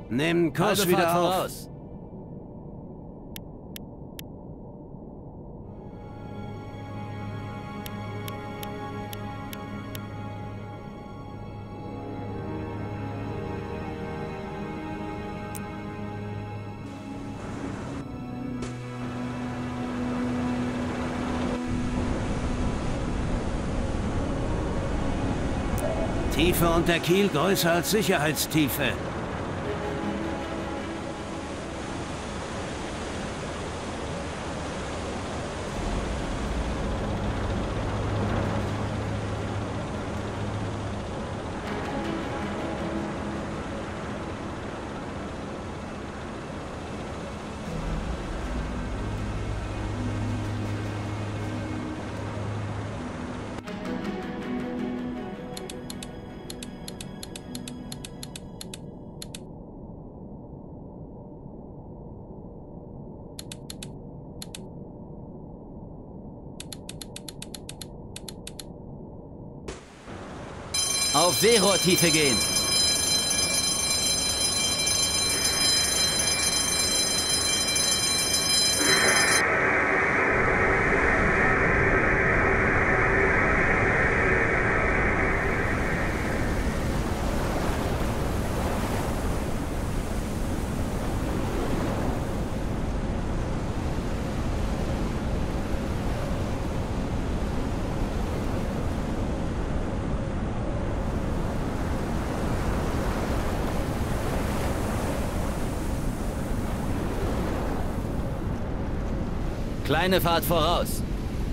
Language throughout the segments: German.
Nehmen Kurs Halbe wieder Fahrt auf. voraus. Tiefe unter Kiel größer als Sicherheitstiefe. Auf Seerohrtiefe gehen. Kleine Fahrt voraus.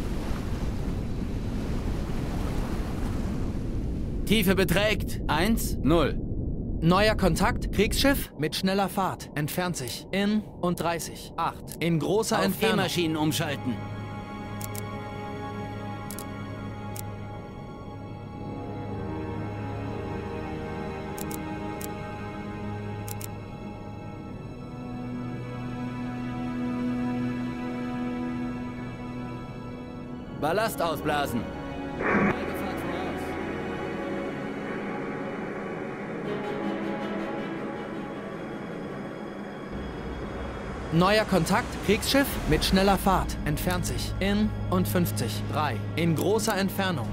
Tiefe beträgt 1,0. Neuer Kontakt, Kriegsschiff mit schneller Fahrt. Entfernt sich. In und 30. 8. In großer Auf Entfernung. E-Maschinen umschalten. Ballast ausblasen. Halbe Fahrt voraus. Neuer Kontakt, Kriegsschiff mit schneller Fahrt. Entfernt sich. In und 50. 3. In großer Entfernung.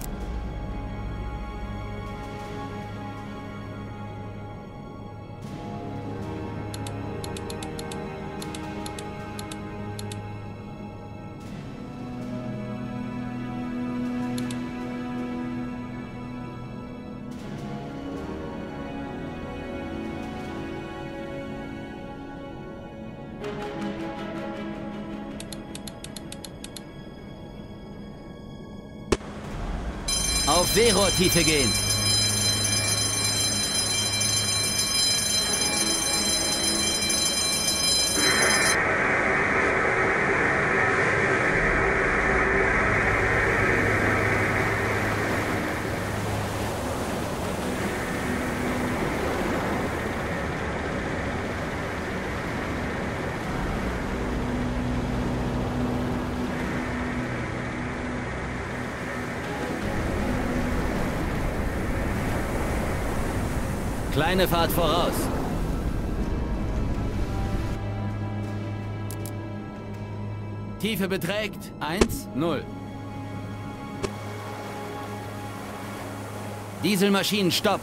Auf Seerohrtiefe gehen. Kleine Fahrt voraus. Tiefe beträgt 1,0. Dieselmaschinen stopp.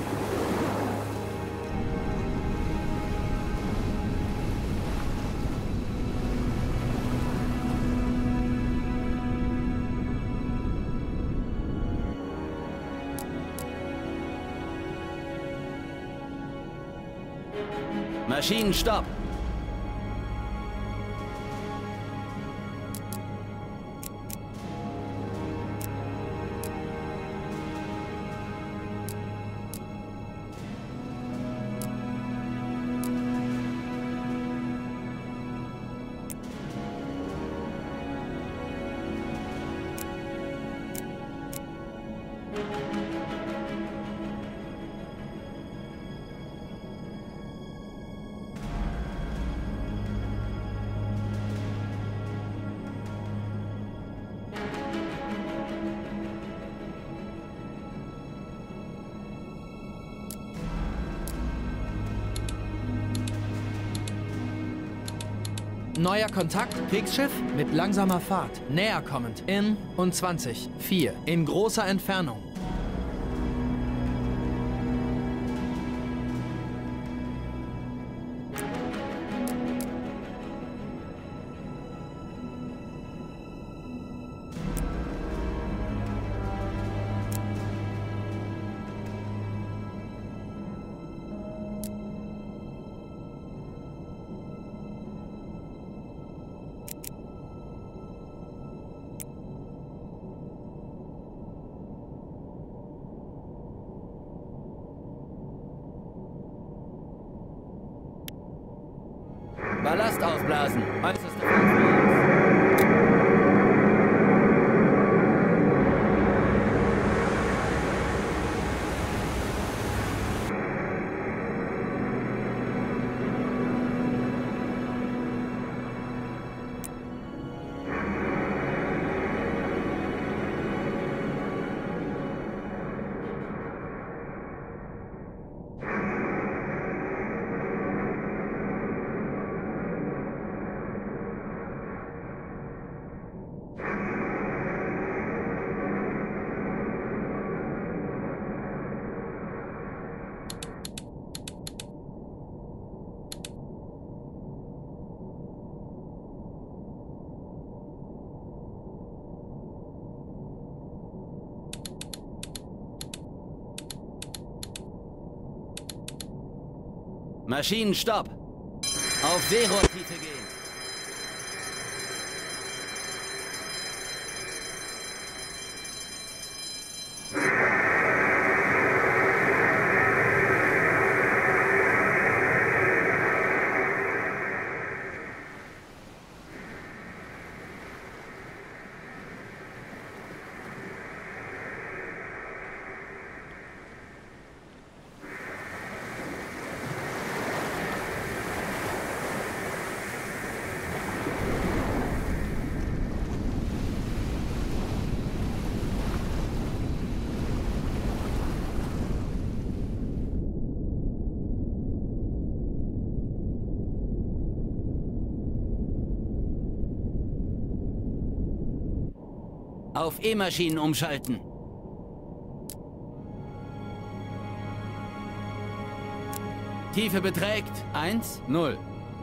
Maschinen stopp. Neuer Kontakt, Kriegsschiff mit langsamer Fahrt. Näher kommend. In und 20. 4. In großer Entfernung. Ballast aufblasen. Äußerste Fahrt voraus. Maschinenstopp! Auf Seerohrtiefe gehen! Auf E-Maschinen umschalten. Tiefe beträgt 1, 0.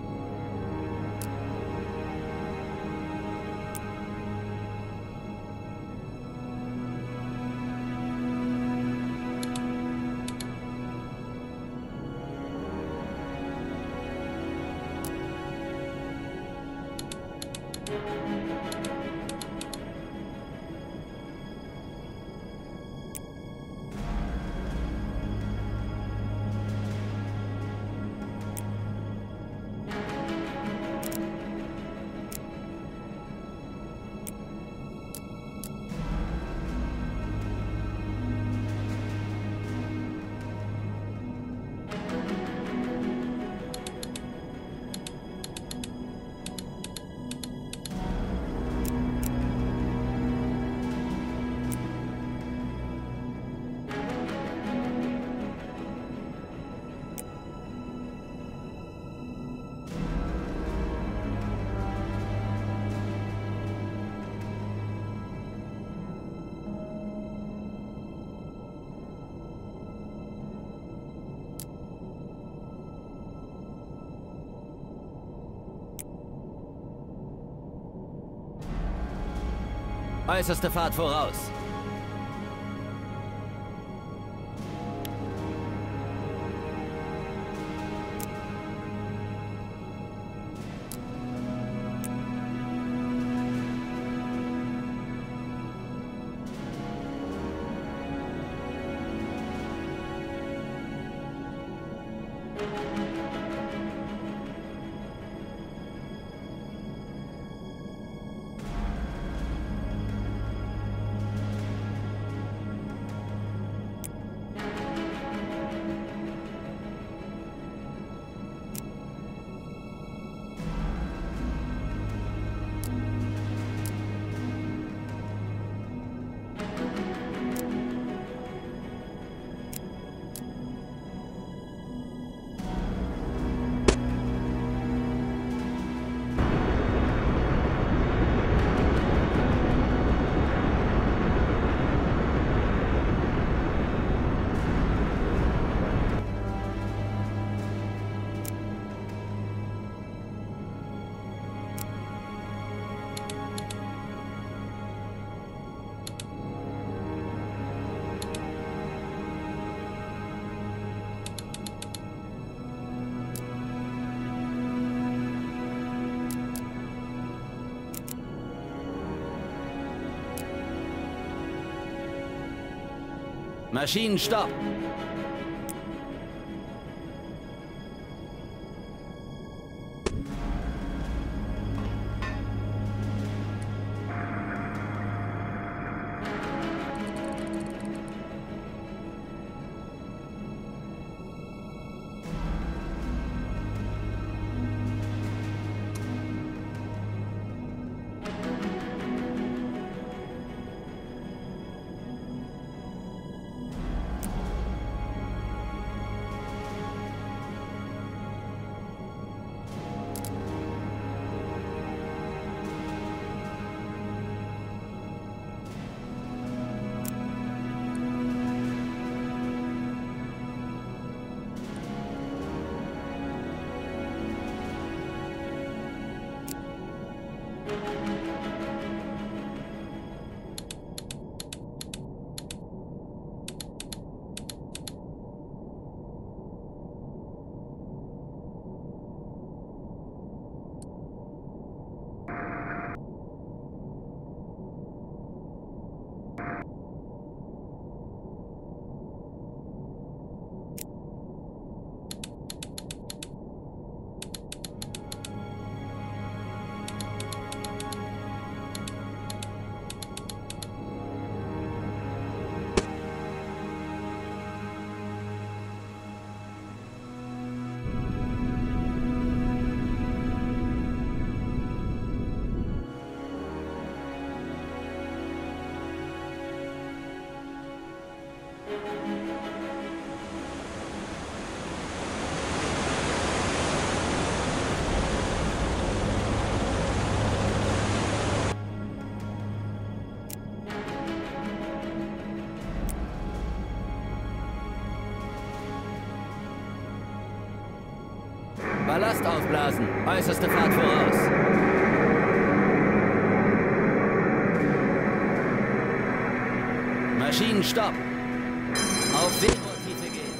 Äußerste Fahrt voraus. Maschinenstopp. Ballast ausblasen. Äußerste Fahrt voraus. Maschinenstopp. Auf Seerohrtiefe gehen.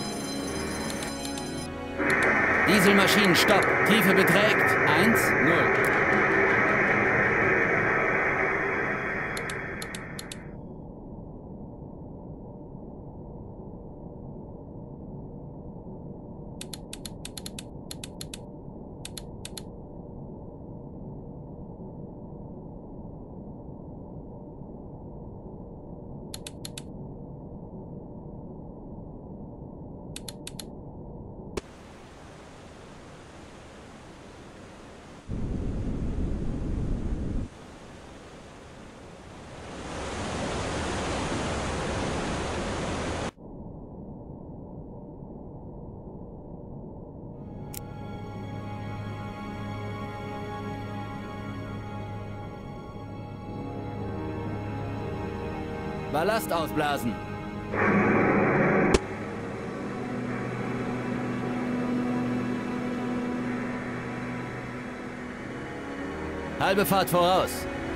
Dieselmaschinenstopp. Tiefe beträgt 1,0. Ballast ausblasen. Halbe Fahrt voraus.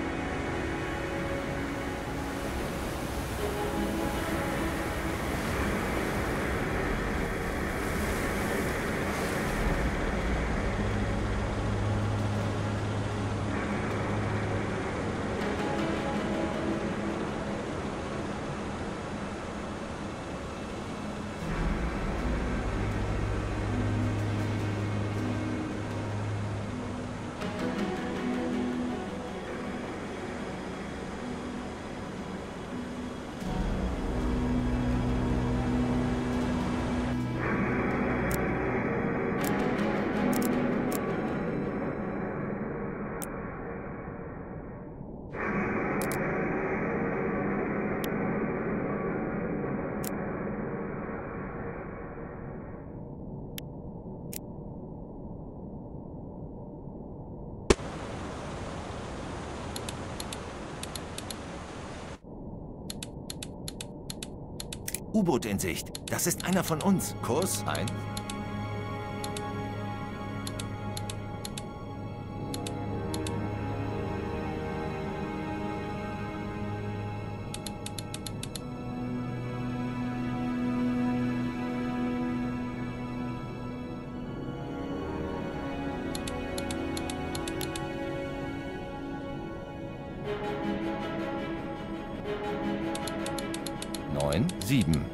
U-Boot in Sicht. Das ist einer von uns. Kurs 1. 7.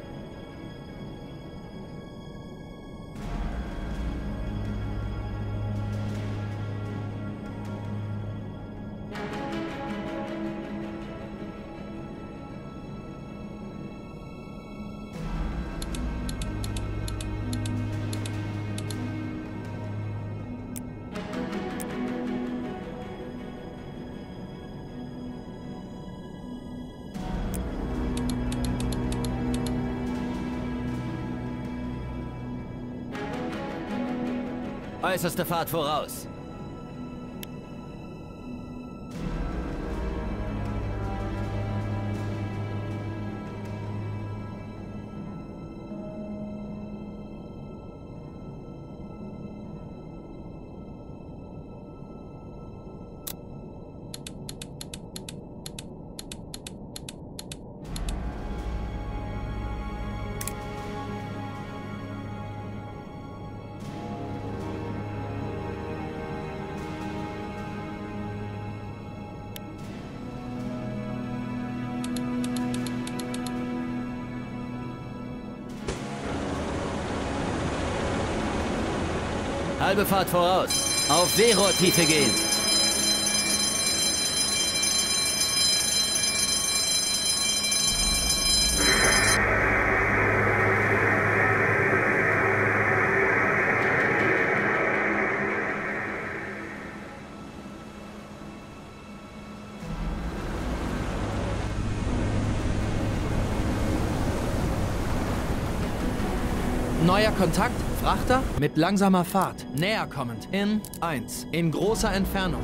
Äußerste Fahrt voraus. Halbe Fahrt voraus. Auf Seerohrtiefe gehen. Neuer Kontakt, Frachter mit langsamer Fahrt. Näher kommend. In 1. In großer Entfernung.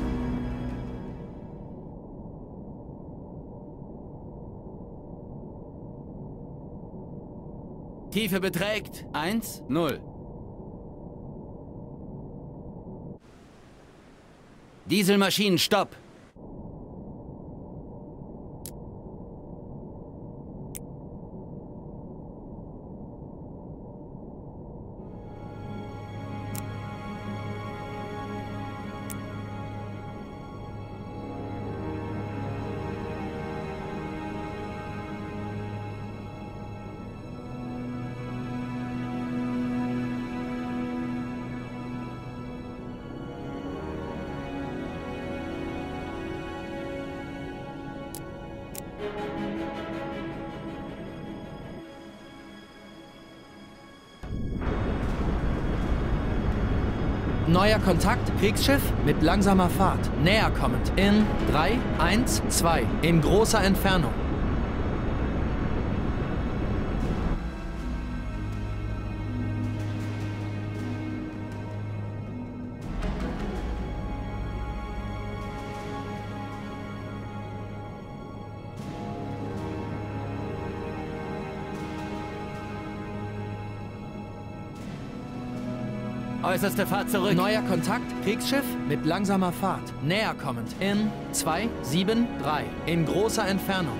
Tiefe beträgt 1, 0. Dieselmaschinen, Stopp. Neuer Kontakt, Kriegsschiff mit langsamer Fahrt. Näher kommend. In 3, 1, 2. In großer Entfernung. Äußerste Fahrt zurück. Neuer Kontakt, Kriegsschiff mit langsamer Fahrt. Näher kommend. In 2, 7, 3. In großer Entfernung.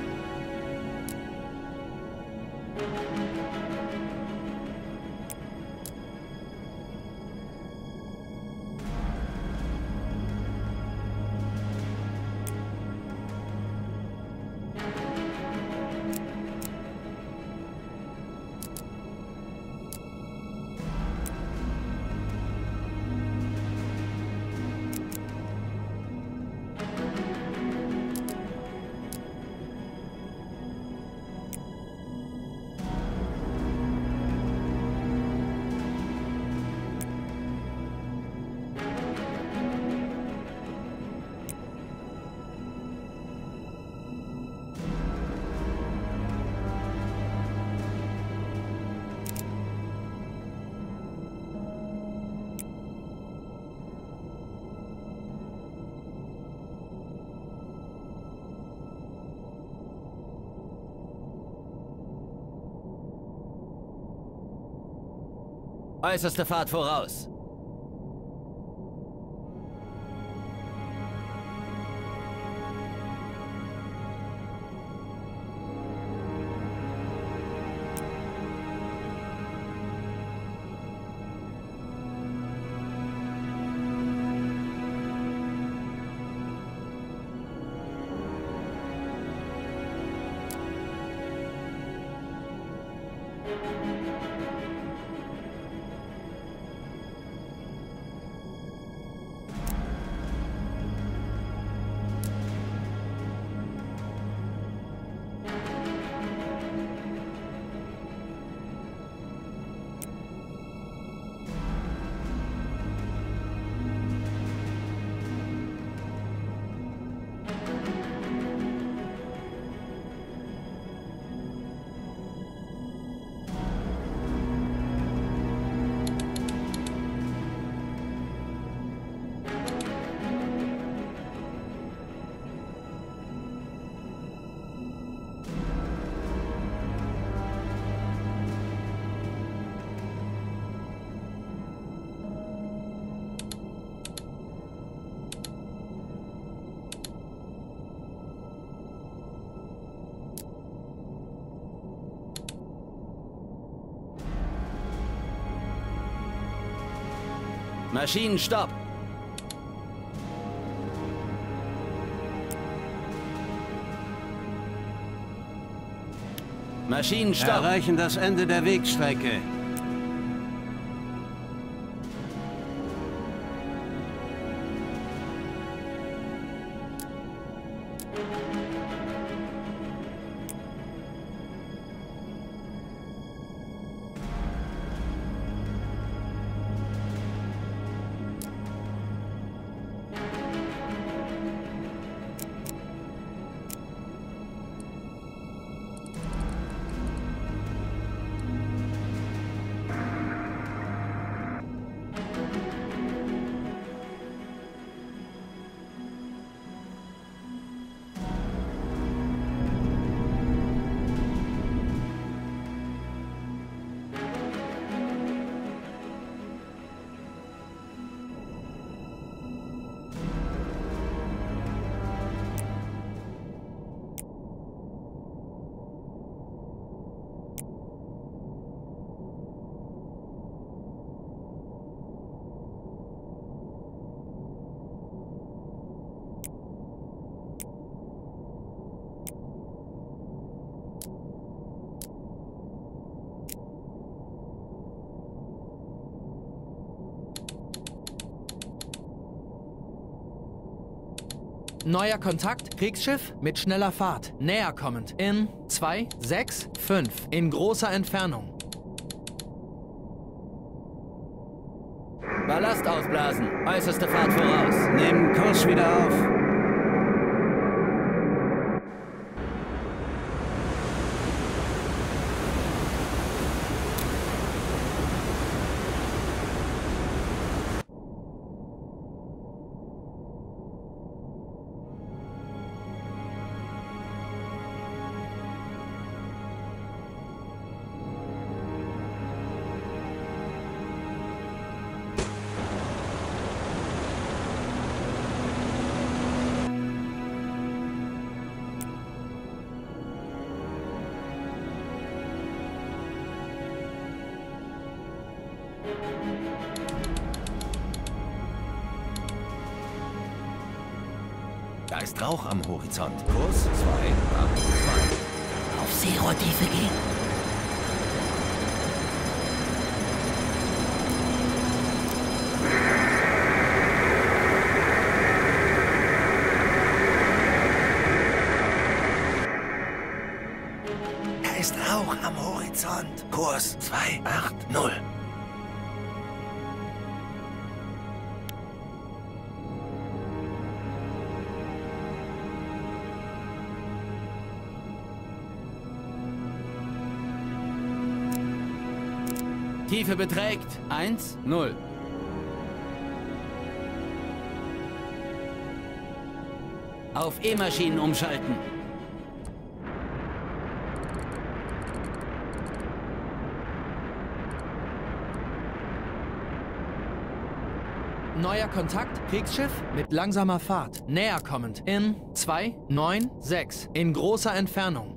Äußerste Fahrt voraus. Maschinenstopp. Maschinenstopp. Erreichen das Ende der Wegstrecke. Neuer Kontakt, Kriegsschiff mit schneller Fahrt. Näher kommend. In 2, 6, 5. In großer Entfernung. Ballast ausblasen. Äußerste Fahrt voraus. Nehmen Kurs wieder auf. Da ist Rauch am Horizont. Kurs 282. Auf Seerohrtiefe gehen. Da ist Rauch am Horizont. Kurs 280. Tiefe beträgt 1, 0. Auf E-Maschinen umschalten. Neuer Kontakt, Kriegsschiff mit langsamer Fahrt. Näher kommend. In 2, 9, 6. In großer Entfernung.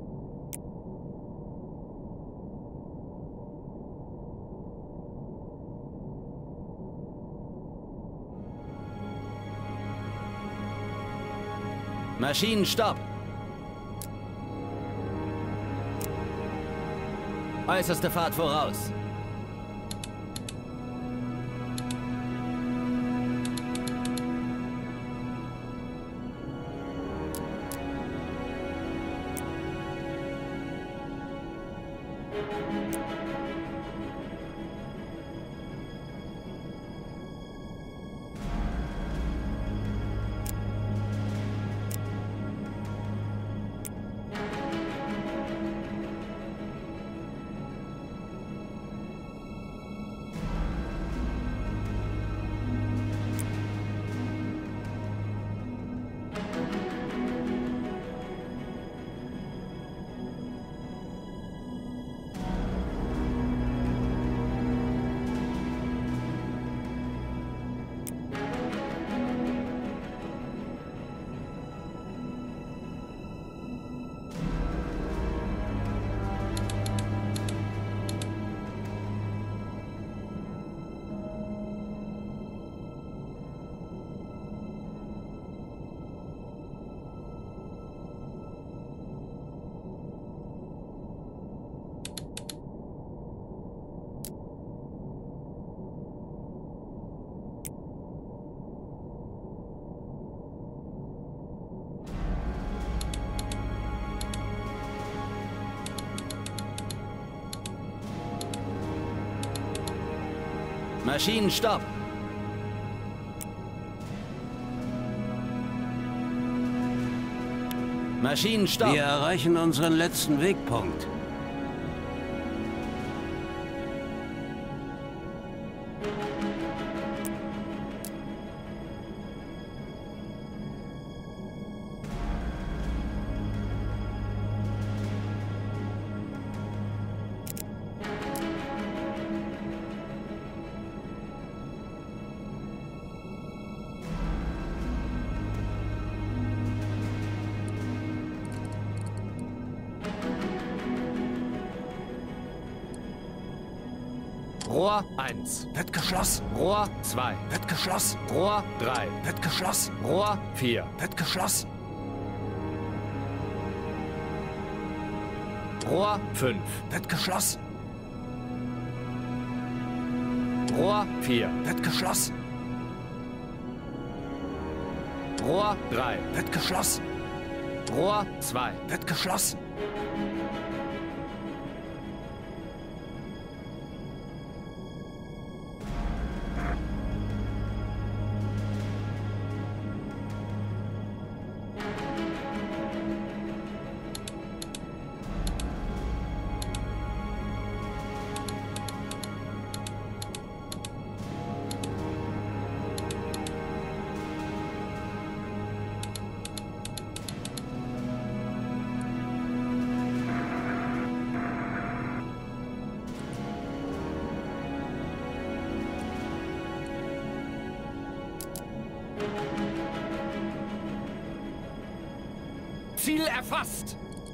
Maschinenstopp. Äußerste Fahrt voraus. Maschinenstopp. Maschinenstopp. Wir erreichen unseren letzten Wegpunkt. Rohr 1. Wird geschlossen. Rohr 2. Wird geschlossen. Rohr 3. Wird geschlossen. Rohr 4. Wird geschlossen. Rohr 5. Wird geschlossen. Rohr 4. Wird geschlossen. Rohr 3. Wird geschlossen. Rohr 2. Wird geschlossen. Ziel erfasst.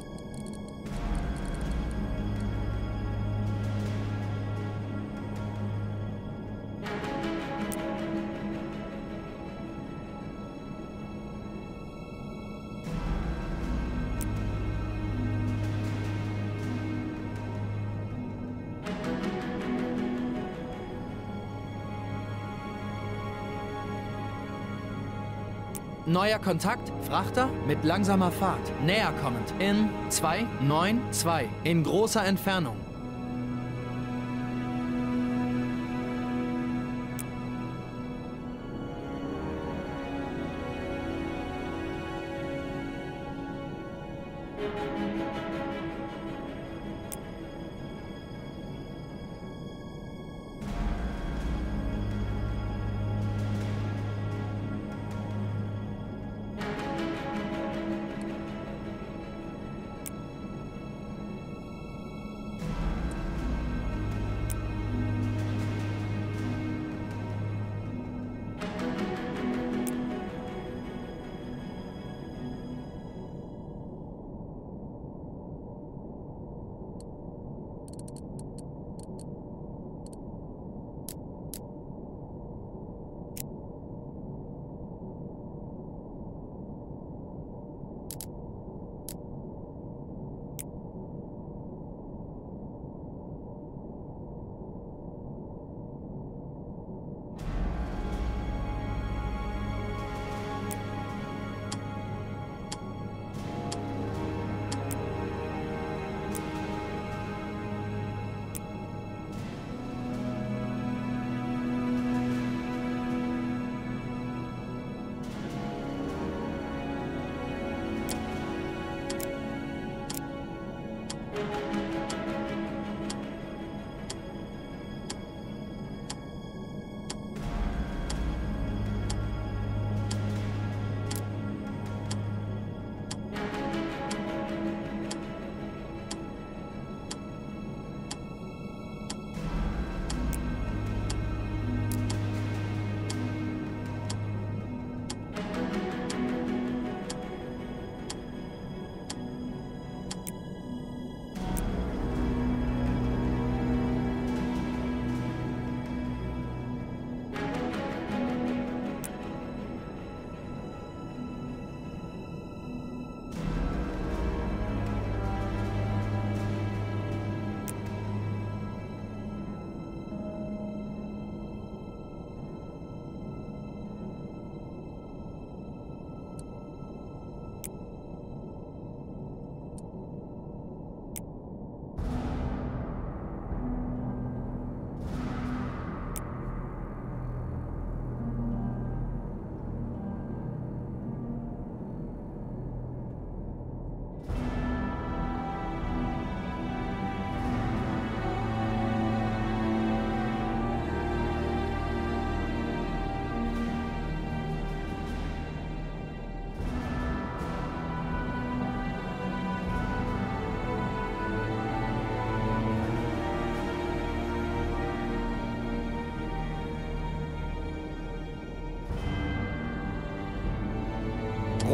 Neuer Kontakt, Frachter mit langsamer Fahrt. Näher kommend. In 292. In großer Entfernung.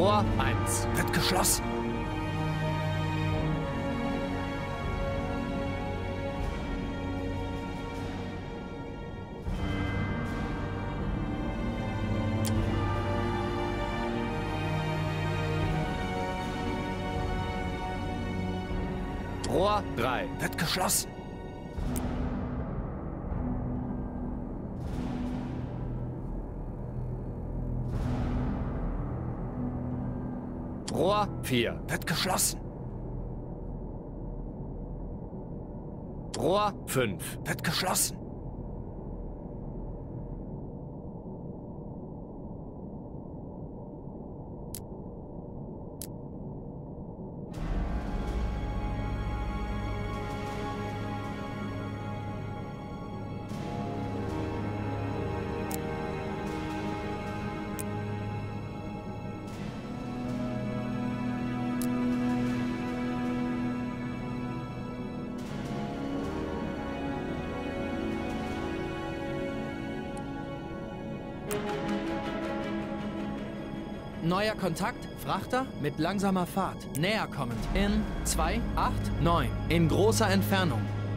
Rohr 1. Wird geschlossen. Rohr 3. Wird geschlossen. Rohr 4. Wird geschlossen. Rohr 5. Wird geschlossen. Neuer Kontakt, Frachter mit langsamer Fahrt. Näher kommend. In 2, 8, 9. In großer Entfernung.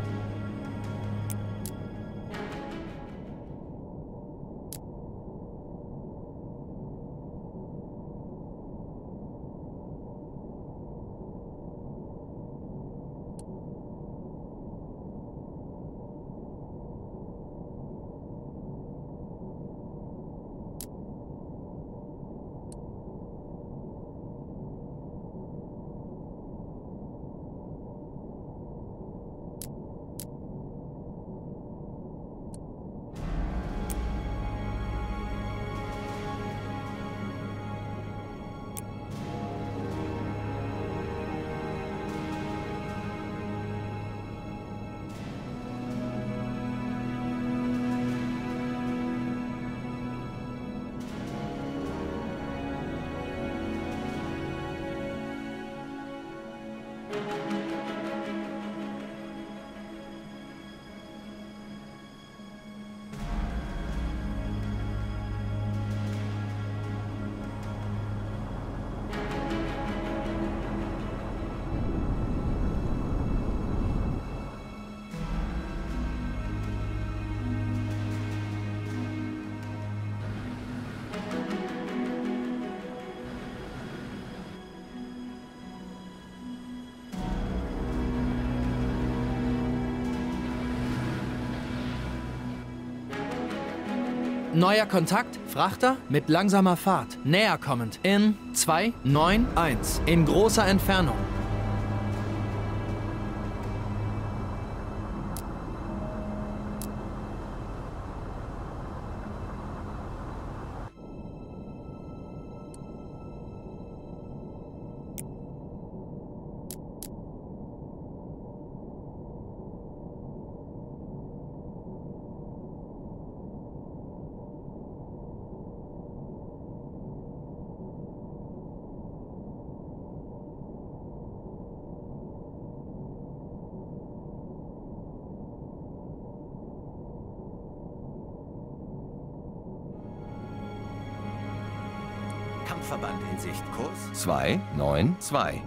Neuer Kontakt, Frachter mit langsamer Fahrt. Näher kommend. In 2, 9, 1. In großer Entfernung. Kampfverband in Sicht. Kurs 292.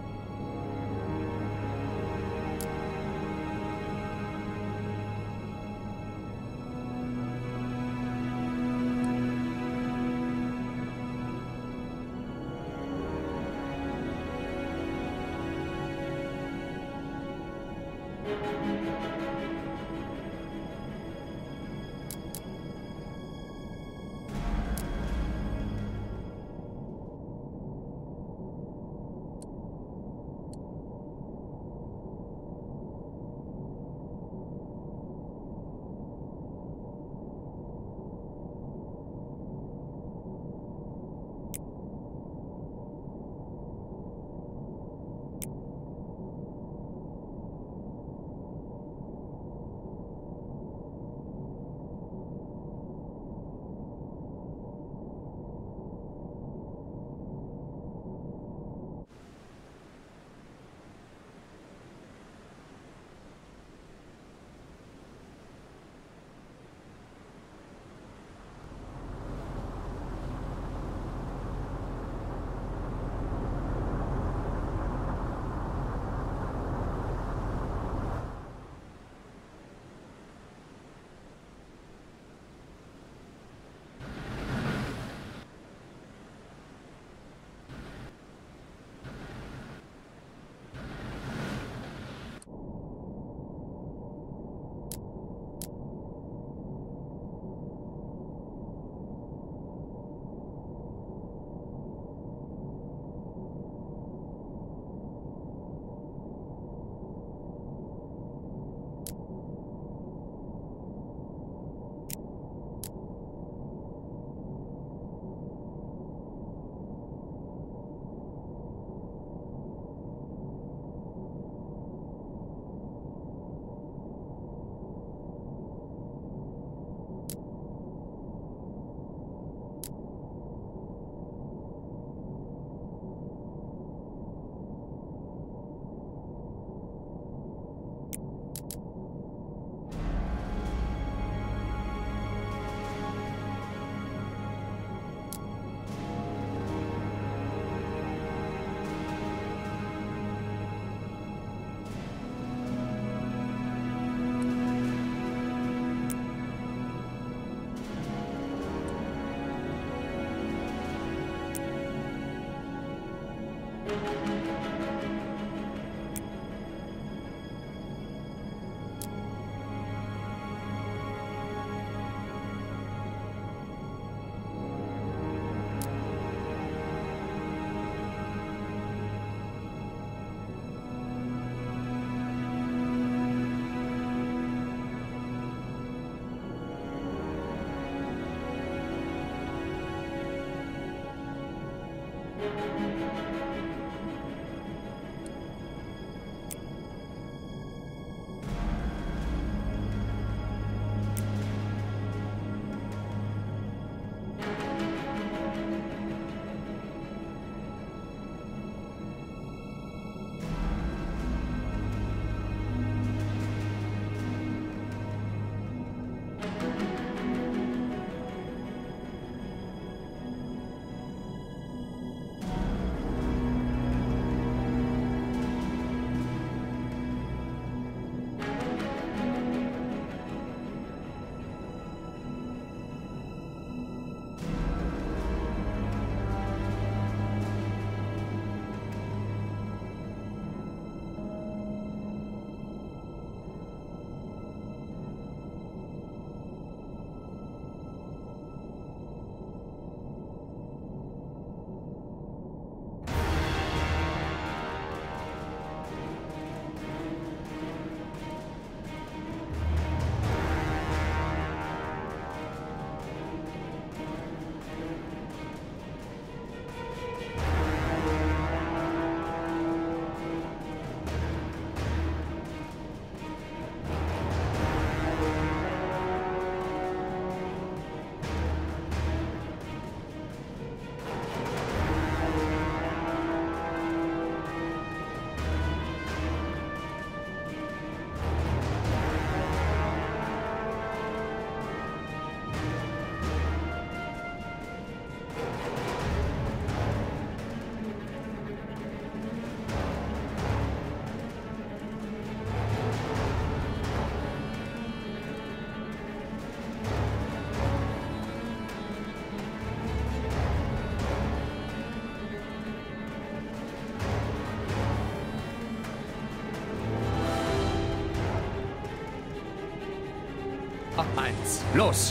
1. Los!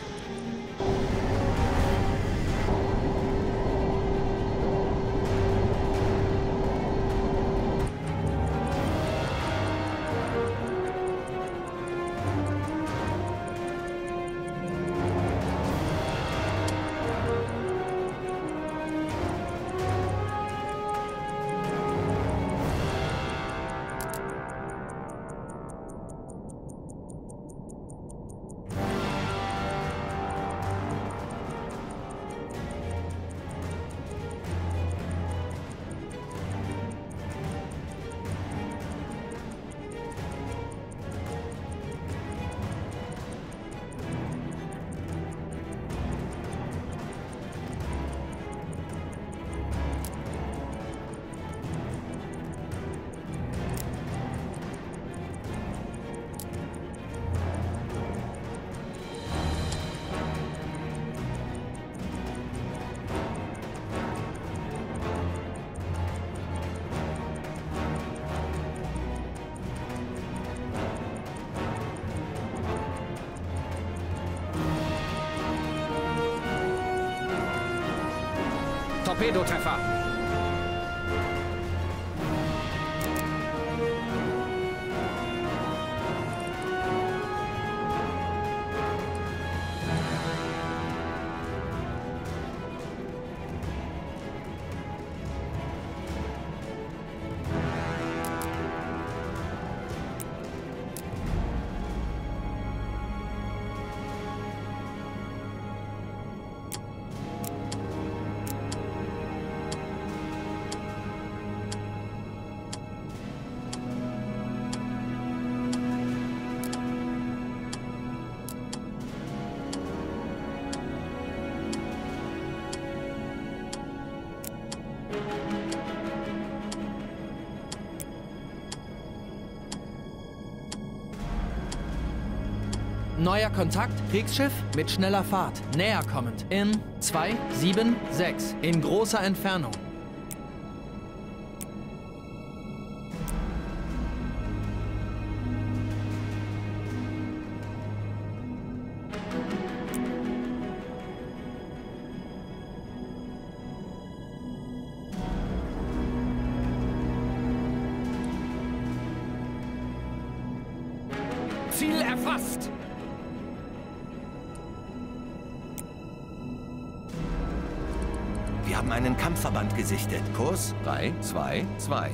Torpedotreffer. Neuer Kontakt, Kriegsschiff mit schneller Fahrt. Näher kommend. In 276. In großer Entfernung. Ziel erfasst! Wir haben einen Kampfverband gesichtet. Kurs 322.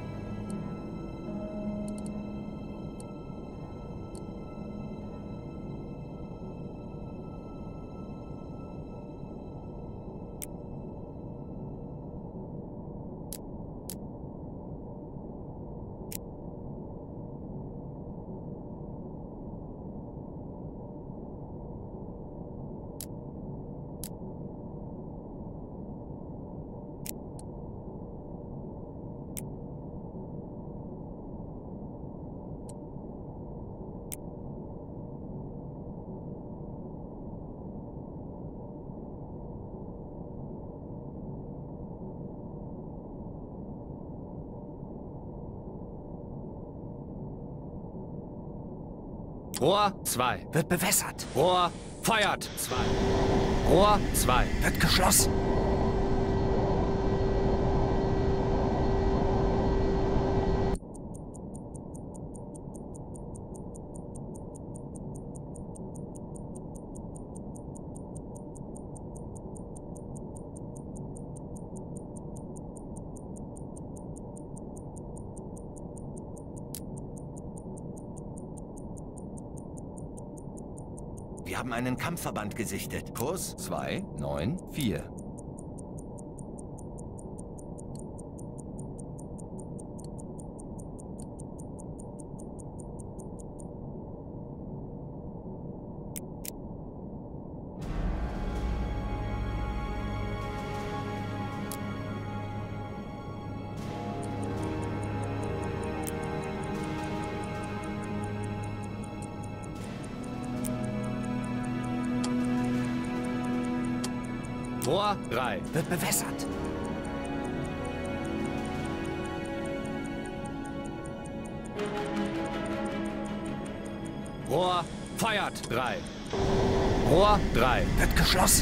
Rohr 2. Wird bewässert. Rohr feuert 2. Rohr 2. Wird geschlossen. Wir haben einen Kampfverband gesichtet. Kurs 294. Rohr 3. Wird bewässert. Rohr Feuert! 3. Rohr 3. Wird geschlossen.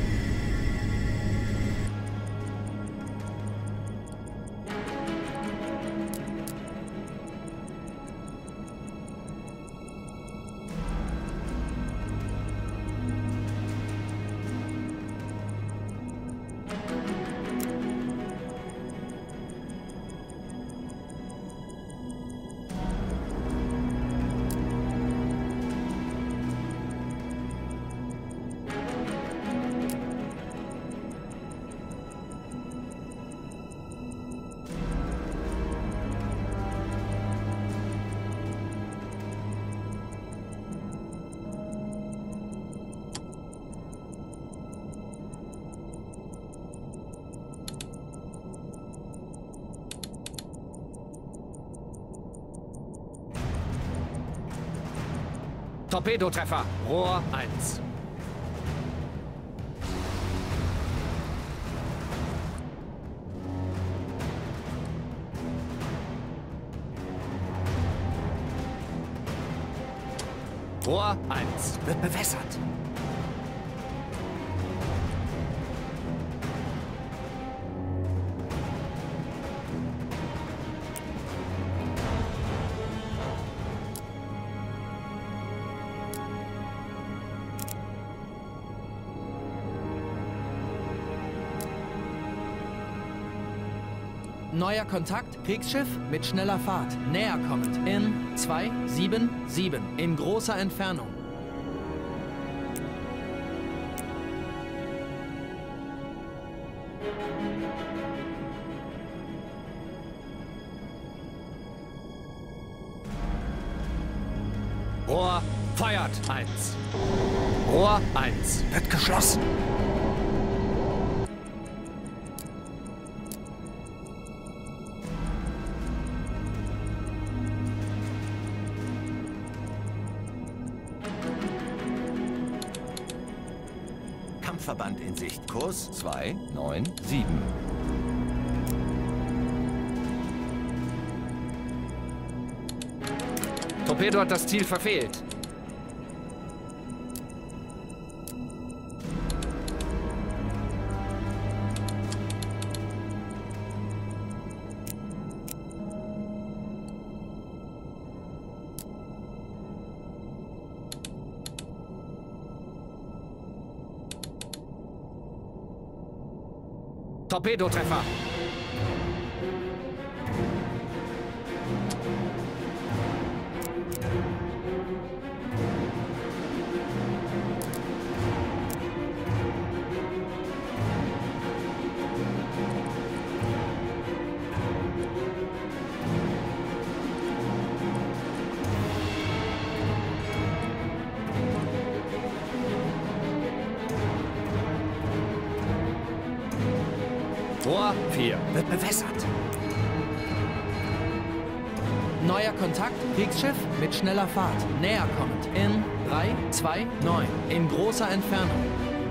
Torpedotreffer. Rohr 1. Rohr 1. Wird bewässert. Neuer Kontakt, Kriegsschiff mit schneller Fahrt. Näher kommend. In 277. In großer Entfernung. Rohr feuert 1. Rohr 1. Wird geschlossen. Kampfverband in Sicht. Kurs 297. Torpedo hat das Ziel verfehlt. Torpedotreffer. Rohr 4. Wird bewässert. Neuer Kontakt, Kriegsschiff mit schneller Fahrt. Näher kommend. In 329. In großer Entfernung.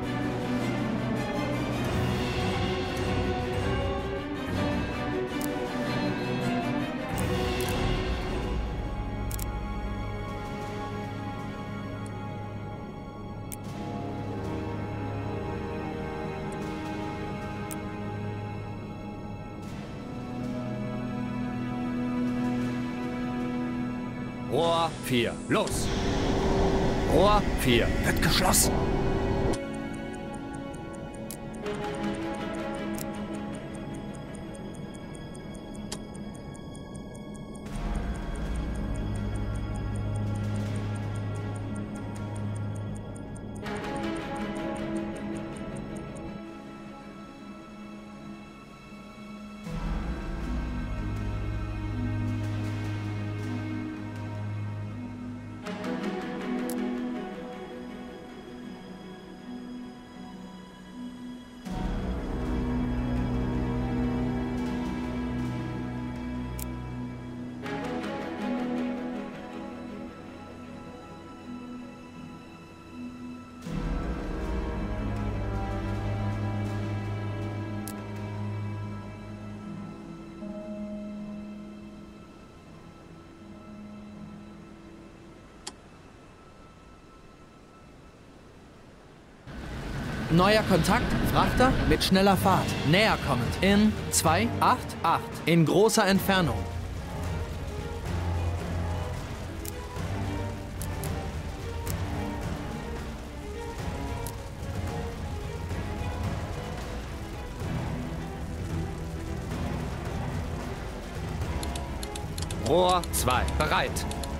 Rohr 4. Los! Rohr 4. Wird geschlossen. Neuer Kontakt, Frachter mit schneller Fahrt. Näher kommend. In 288. In großer Entfernung. Rohr 2. Bereit.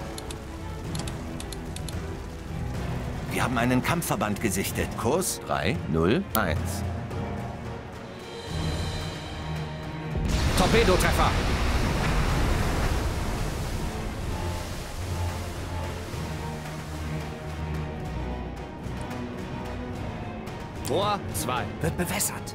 Wir haben einen Kampfverband gesichtet. Kurs 301. Torpedotreffer. Rohr 2. Wird bewässert.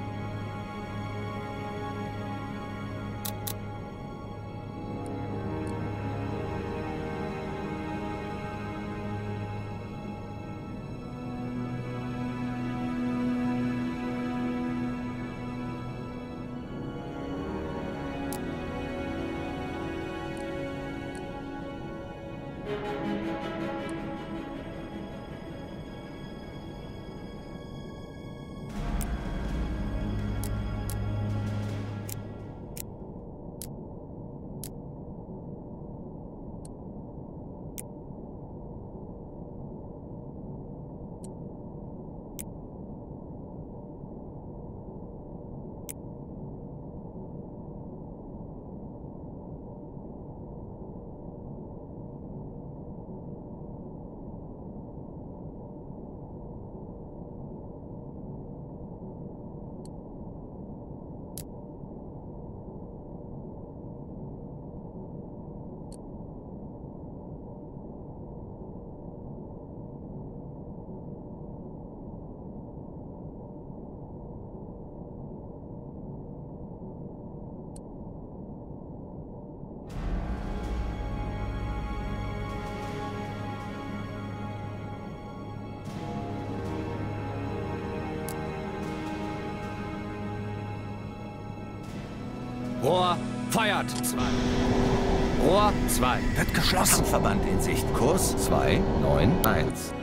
Rohr feuert. 2. Rohr 2. Wird geschlossen. Kampfverband in Sicht. Kurs 291.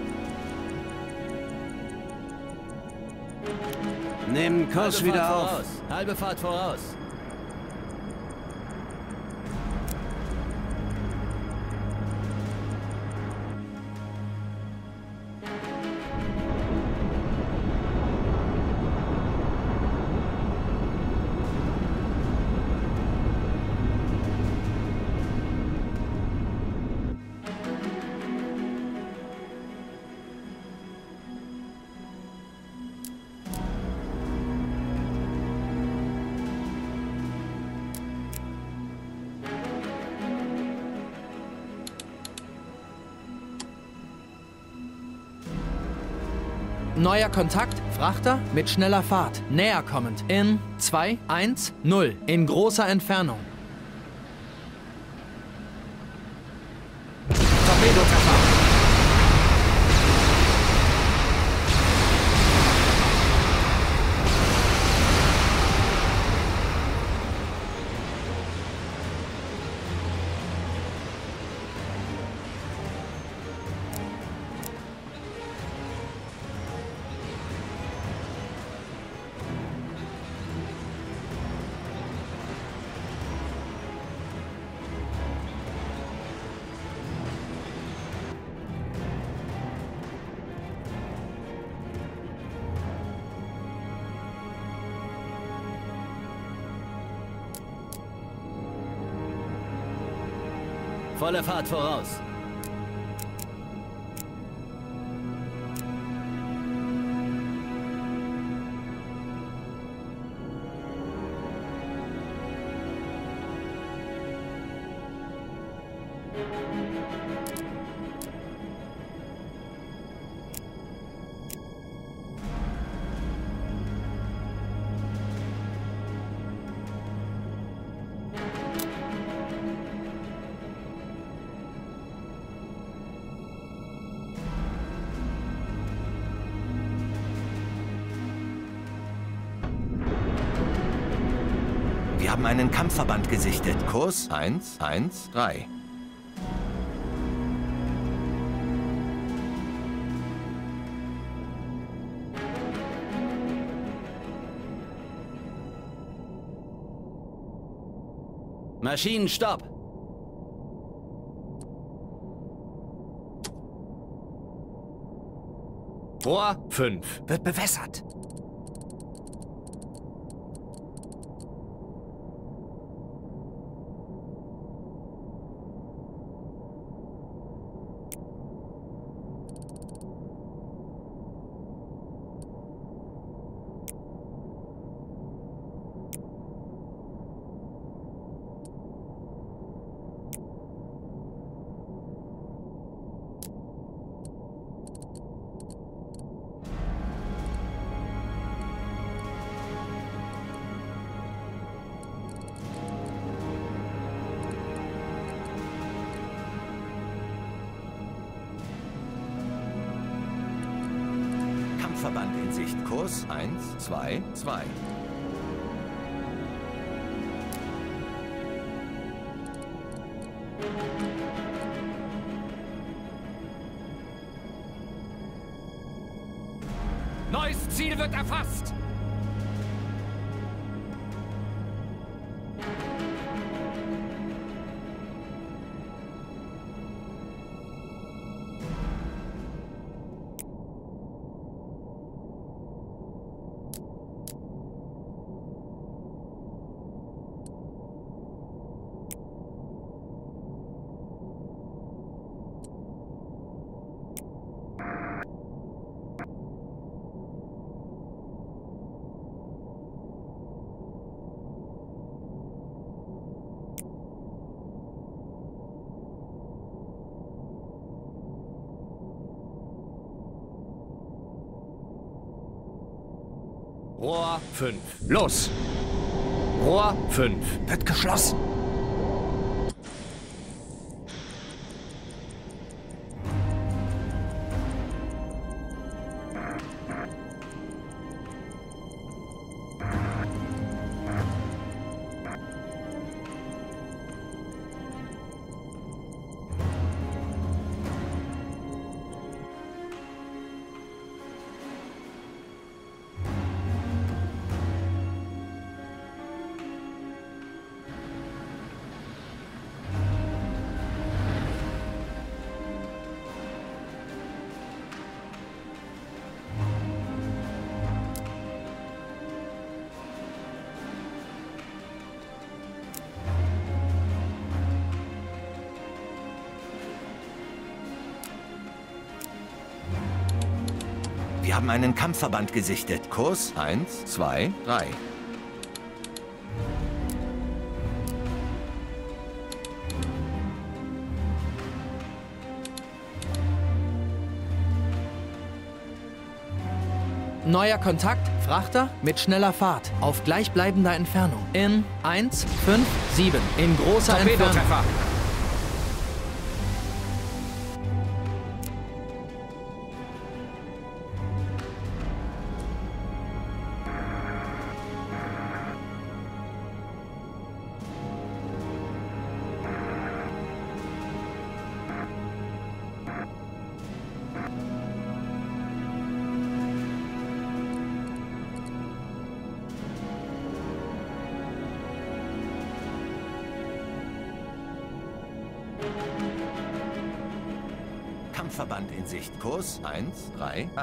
Nehmen Kurs wieder auf. Halbe Fahrt voraus. Neuer Kontakt, Frachter mit schneller Fahrt. Näher kommend. In 210. In großer Entfernung. Torpedotreffer. Volle Fahrt voraus. Wir haben einen Kampfverband gesichtet. Kurs 113. Maschinenstopp. Rohr 5. Wird bewässert. Kampfverband in Sicht. Kurs 1, 2, 2. Neues Ziel wird erfasst. Rohr 5. Los! Rohr 5. Wird geschlossen. Wir haben einen Kampfverband gesichtet. Kurs 1, 2, 3. Neuer Kontakt, Frachter mit schneller Fahrt, auf gleichbleibender Entfernung. In 1, 5, 7, in großer Entfernung. Torpedotreffer. Kampfverband in Sicht. Kurs 1, 3, 8.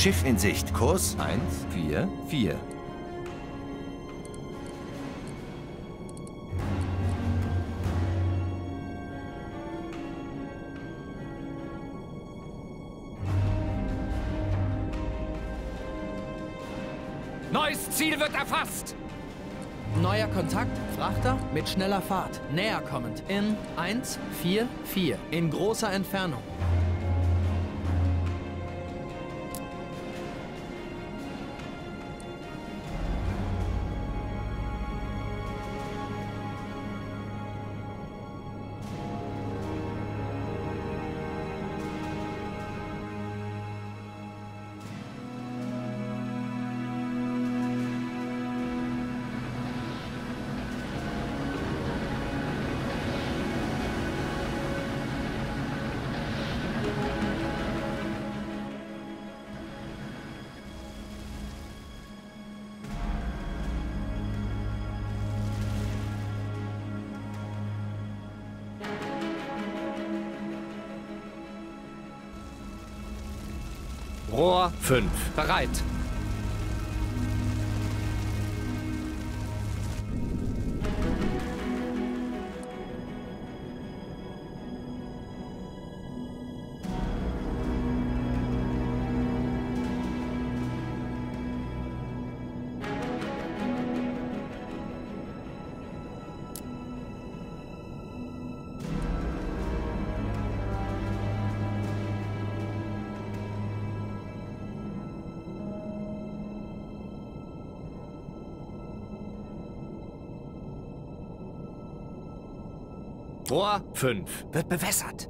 Schiff in Sicht. Kurs 144. Neues Ziel wird erfasst. Neuer Kontakt, Frachter mit schneller Fahrt. Näher kommend. In 144. In großer Entfernung. Rohr 5. Bereit. Rohr 5. Wird bewässert.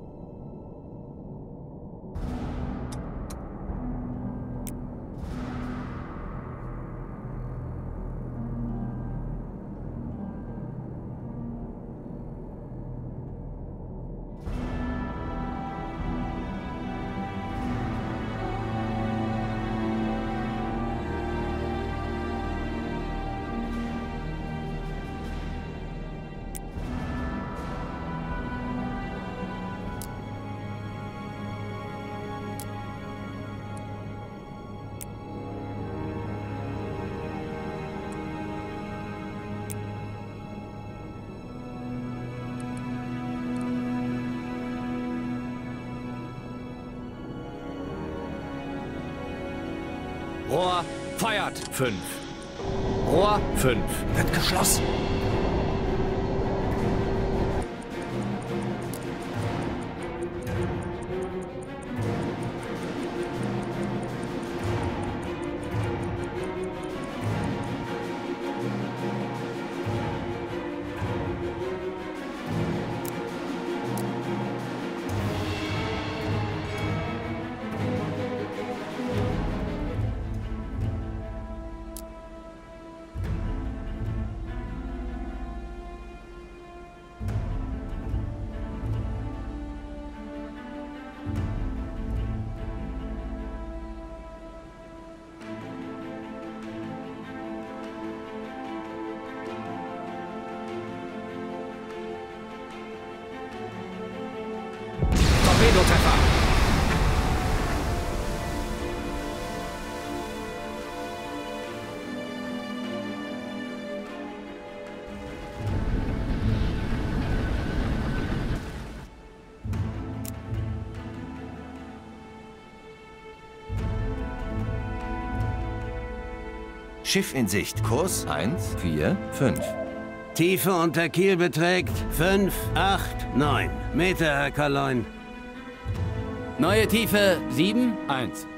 Rohr feuert 5. Rohr 5. Wird geschlossen. Torpedotreffer. Schiff in Sicht. Kurs 145. Tiefe unter Kiel beträgt 5, 8, 9 Meter, Herr Kaloin. Neue Tiefe 7, 1.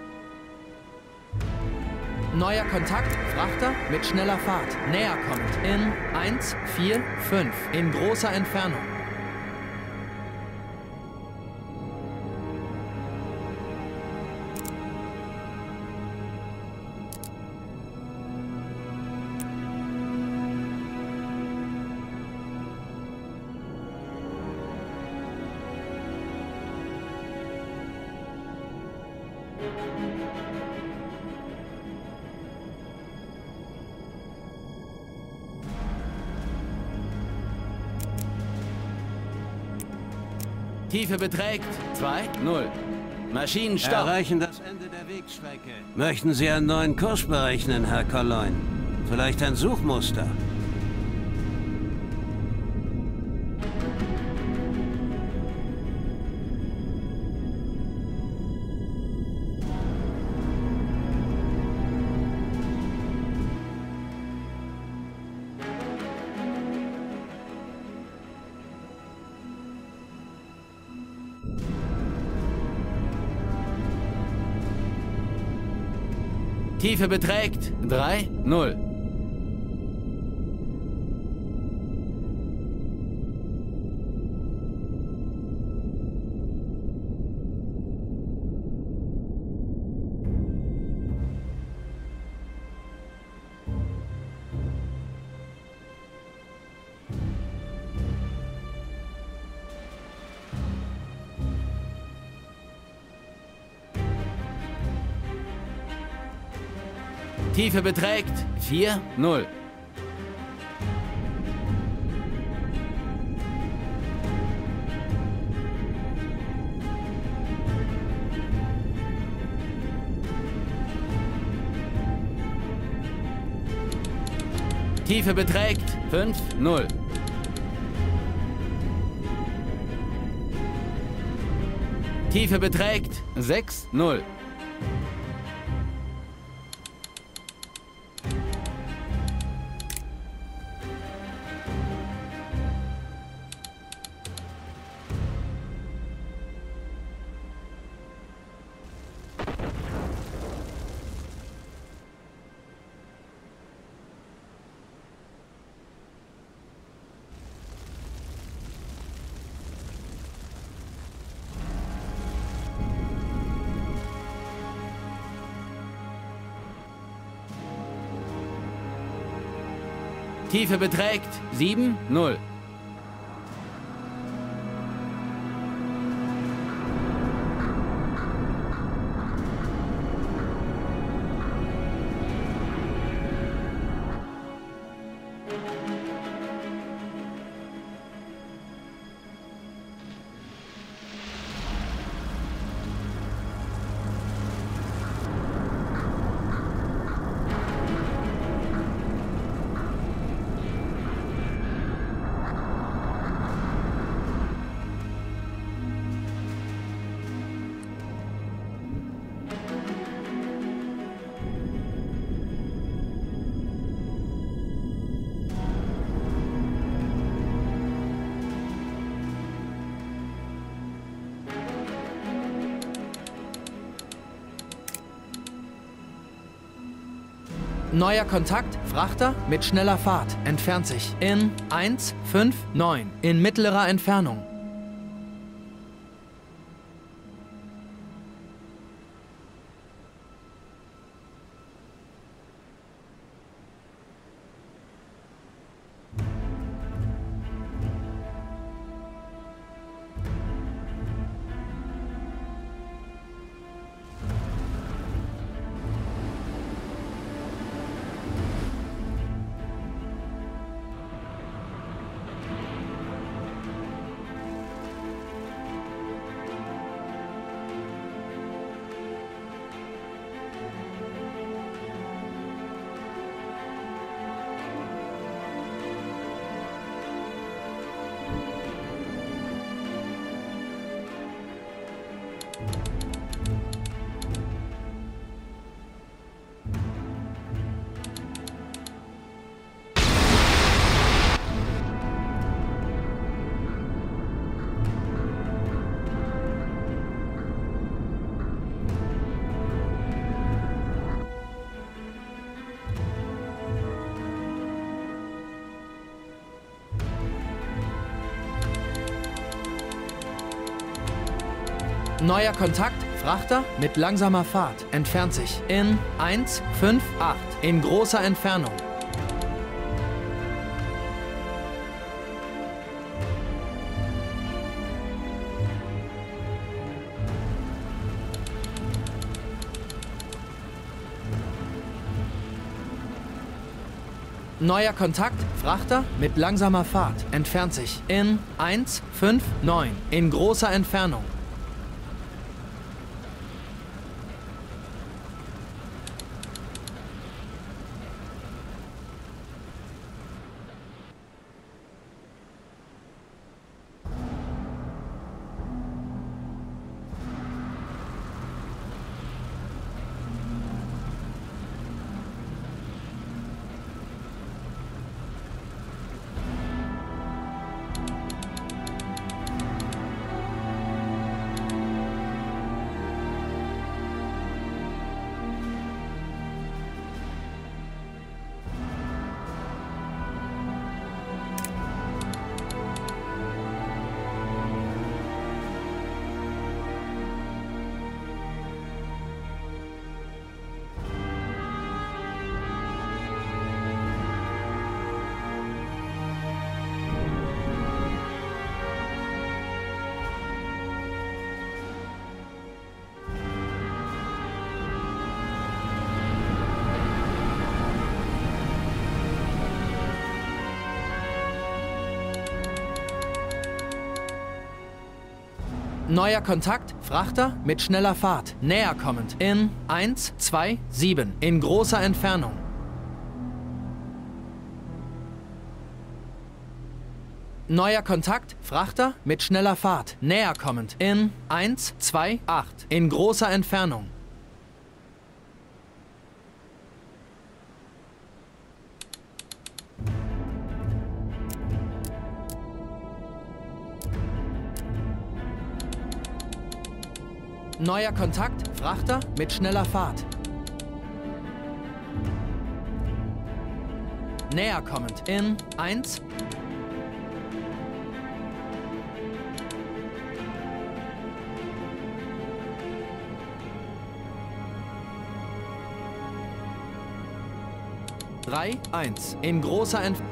Neuer Kontakt, Frachter mit schneller Fahrt. Näher kommend. In 145. In großer Entfernung. Tiefe beträgt 2, 0. Maschinenstopp. Erreichen das Ende der Wegstrecke. Möchten Sie einen neuen Kurs berechnen, Herr Colloin? Vielleicht ein Suchmuster? Tiefe beträgt 3, 0. Tiefe beträgt 4, 0. Tiefe beträgt 5, 0. Tiefe beträgt 6, 0. Tiefe beträgt 7, 0. Neuer Kontakt, Frachter mit schneller Fahrt, entfernt sich in 159 in mittlerer Entfernung. Neuer Kontakt, Frachter mit langsamer Fahrt, entfernt sich in 158 in großer Entfernung. Neuer Kontakt, Frachter mit langsamer Fahrt, entfernt sich in 159 in großer Entfernung. Neuer Kontakt, Frachter mit schneller Fahrt. Näher kommend. In 127. In großer Entfernung. Neuer Kontakt, Frachter mit schneller Fahrt. Näher kommend. In 128. In großer Entfernung. Neuer Kontakt, Frachter mit schneller Fahrt. Näher kommend. In 1. Drei, 1. In großer Entfernung.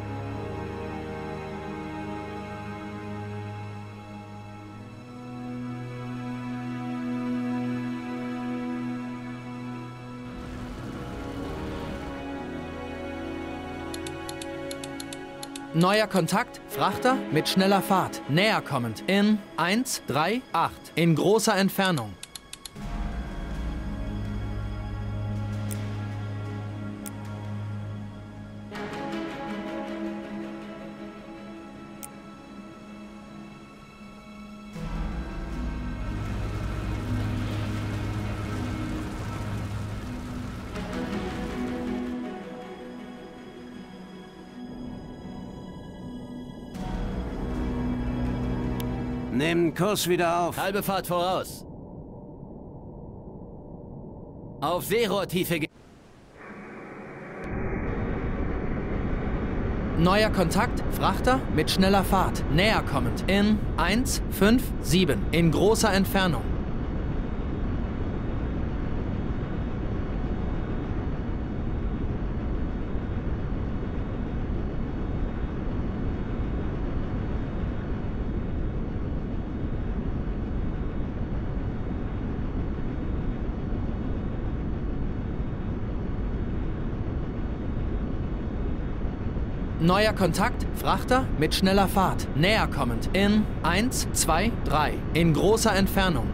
Neuer Kontakt, Frachter mit schneller Fahrt. Näher kommend. In 138. In großer Entfernung. Nehmen Kurs wieder auf. Halbe Fahrt voraus. Auf Seerohrtiefe. Neuer Kontakt, Frachter mit schneller Fahrt. Näher kommend. In 157. In großer Entfernung. Neuer Kontakt, Frachter mit schneller Fahrt. Näher kommend. In 123. In großer Entfernung.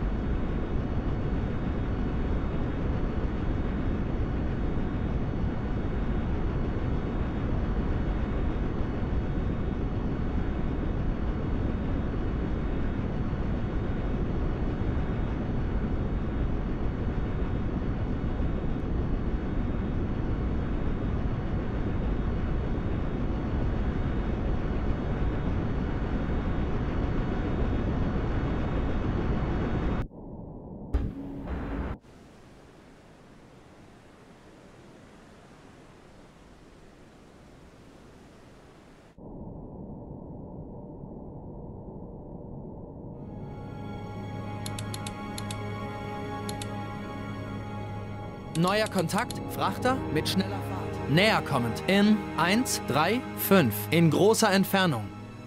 Neuer Kontakt, Frachter mit schneller Fahrt. Näher kommend. In 135. In großer Entfernung.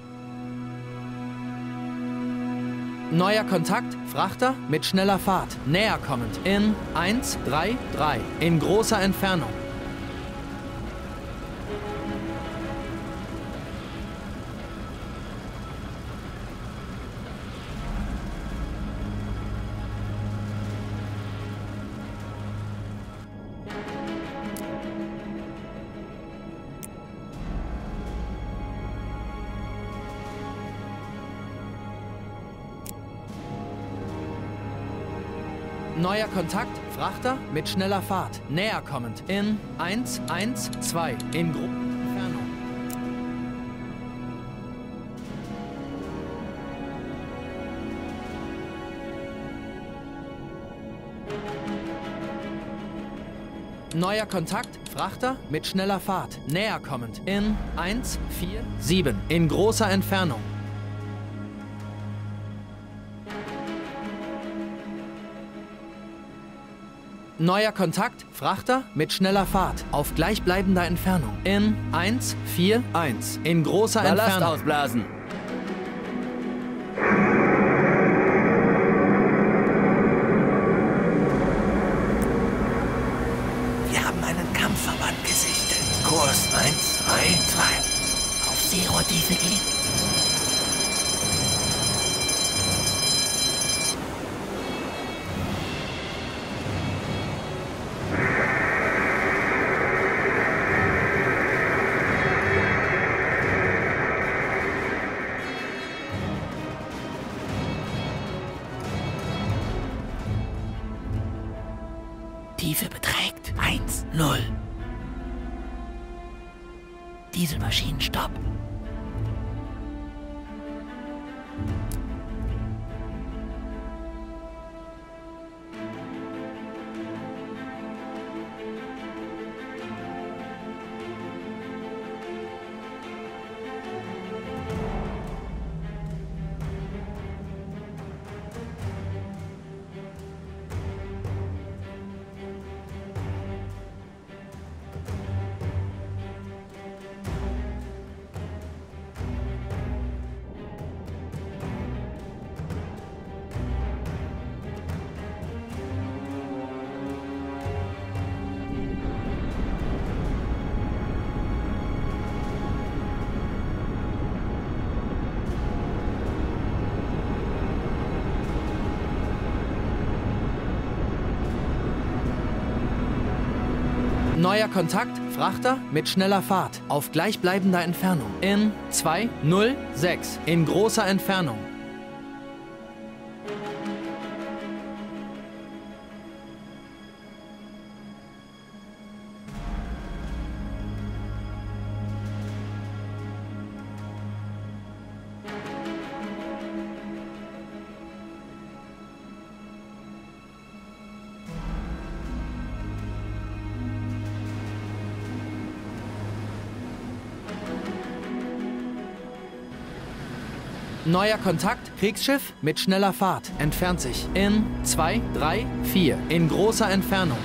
Neuer Kontakt, Frachter mit schneller Fahrt. Näher kommend. In 133. In großer Entfernung. Neuer Kontakt, Frachter mit schneller Fahrt. Näher kommend. In 112. In großer Entfernung. Neuer Kontakt, Frachter mit schneller Fahrt. Näher kommend. In 147. In großer Entfernung. Neuer Kontakt, Frachter mit schneller Fahrt. Auf gleichbleibender Entfernung. In 141. In großer Ballast Entfernung. ausblasen. Wir haben einen Kampfverband gesichtet. Kurs 132. Auf Seerohrtiefe gehen. Dieselmaschinen, stopp! Neuer Kontakt, Frachter mit schneller Fahrt, auf gleichbleibender Entfernung. In 206, in großer Entfernung. Neuer Kontakt, Kriegsschiff mit schneller Fahrt, entfernt sich. In 234, in großer Entfernung.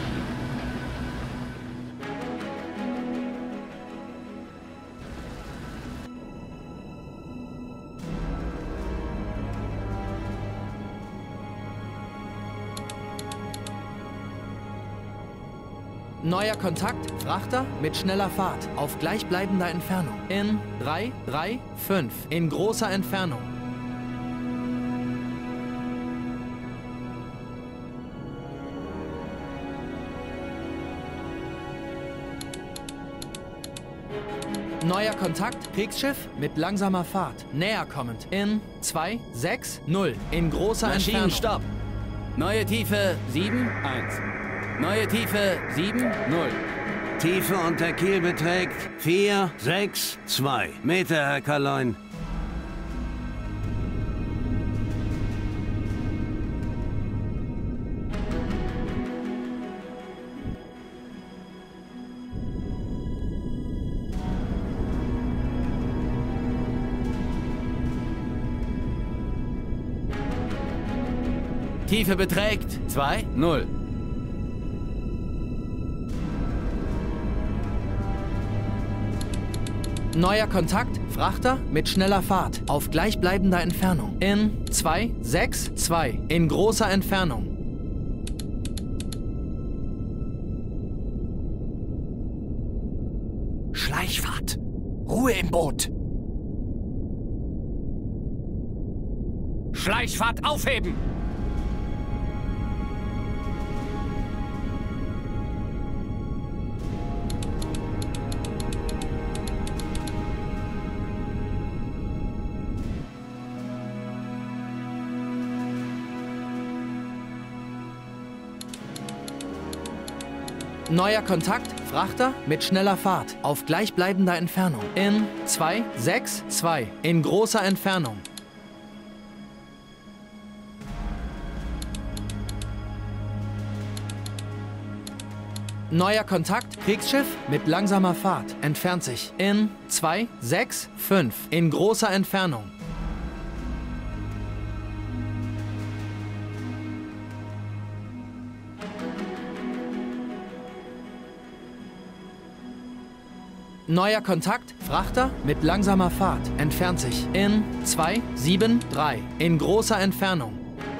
Neuer Kontakt, Frachter mit schneller Fahrt, auf gleichbleibender Entfernung. In 335, in großer Entfernung. Neuer Kontakt, Kriegsschiff mit langsamer Fahrt, näher kommend. In 260, in großer Entfernung. Maschinenstopp. Neue Tiefe 7,1. Neue Tiefe 7,0. Tiefe unter Kiel beträgt 4,62 Meter, Herr Kaloin. Tiefe beträgt 2,0. Neuer Kontakt, Frachter mit schneller Fahrt, auf gleichbleibender Entfernung. In 262, in großer Entfernung. Schleichfahrt. Ruhe im Boot. Schleichfahrt aufheben! Neuer Kontakt, Frachter mit schneller Fahrt, auf gleichbleibender Entfernung. In 262, in großer Entfernung. Neuer Kontakt, Kriegsschiff mit langsamer Fahrt, entfernt sich. In 265, in großer Entfernung. Neuer Kontakt, Frachter mit langsamer Fahrt, entfernt sich. In 273, in großer Entfernung.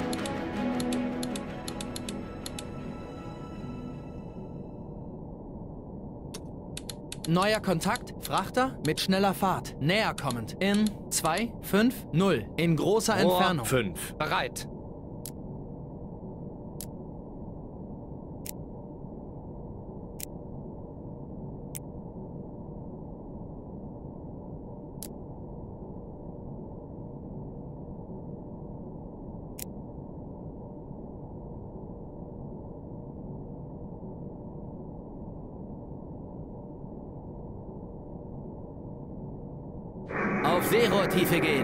Neuer Kontakt, Frachter mit schneller Fahrt, näher kommend. In 250, in großer Entfernung. 5. Bereit. Seerohrtiefe gehen.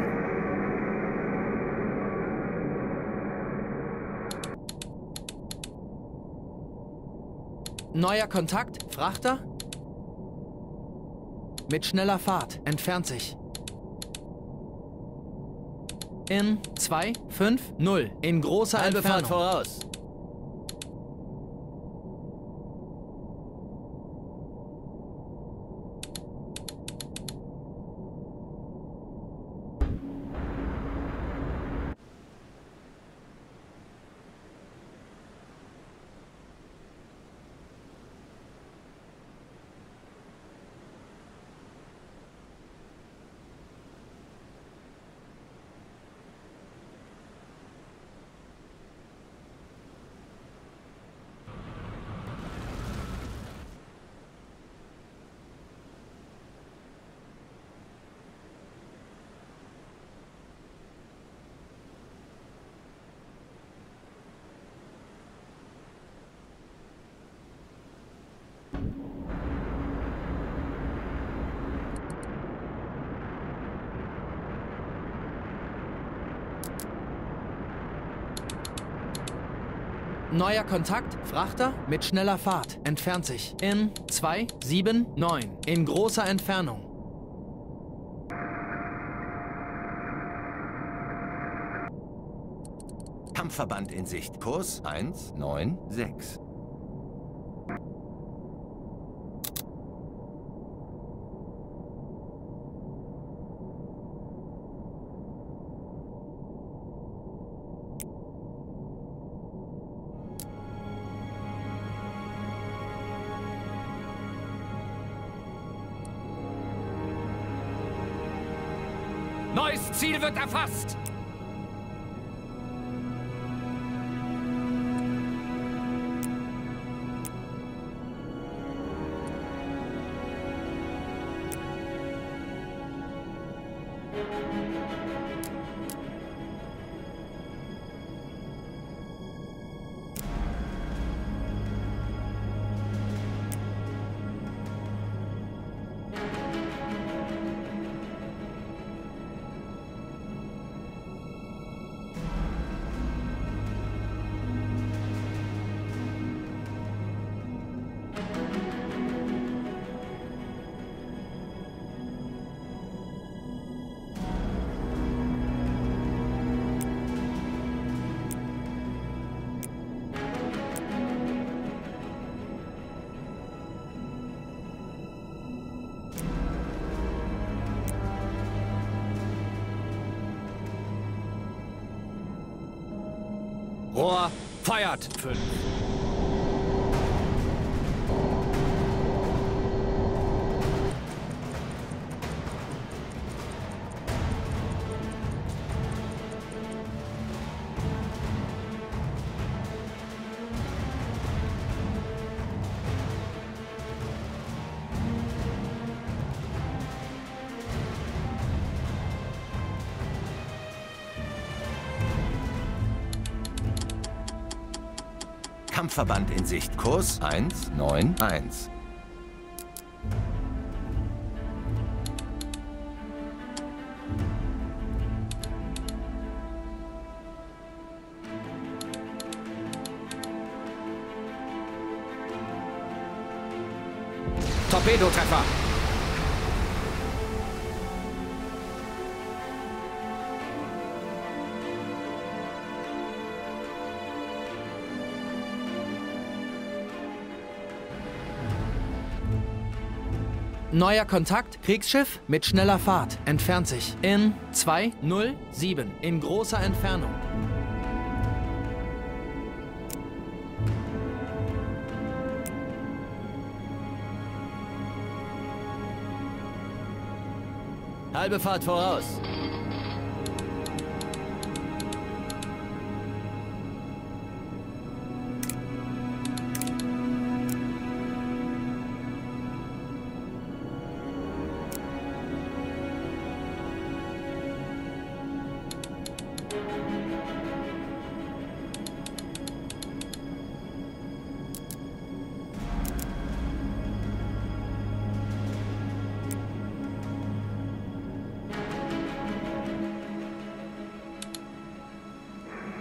Neuer Kontakt, Frachter. Mit schneller Fahrt, entfernt sich. In 250, in großer Halbe Fahrt Entfernung. voraus. Neuer Kontakt, Frachter mit schneller Fahrt, entfernt sich. In 279, in großer Entfernung. Kampfverband in Sicht. Kurs 196. Neues Ziel wird erfasst. Rohr feiert. 5. Kampfverband in Sicht. Kurs 191. Torpedotreffer. Neuer Kontakt, Kriegsschiff mit schneller Fahrt, entfernt sich. In 207, in großer Entfernung. Halbe Fahrt voraus.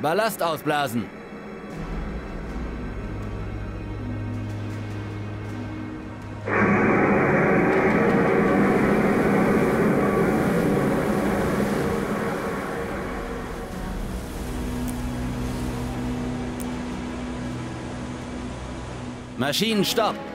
Ballast ausblasen. Maschinen, stopp!